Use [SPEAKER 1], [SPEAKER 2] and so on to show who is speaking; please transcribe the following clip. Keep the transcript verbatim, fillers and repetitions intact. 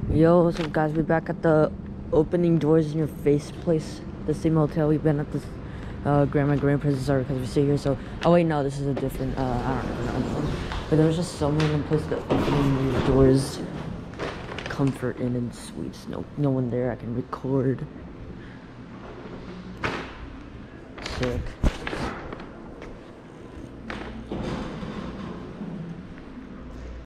[SPEAKER 1] Yo, what's up, guys? We're back at the opening doors in your face place, the same hotel we've been at this uh, grandma grandpa's. Sorry, because we stay here. So, oh wait, no, this is a different. Uh, I don't know, but there was just someone in place the opening doors, comfort in and suites. No, no one there. I can record. Sick.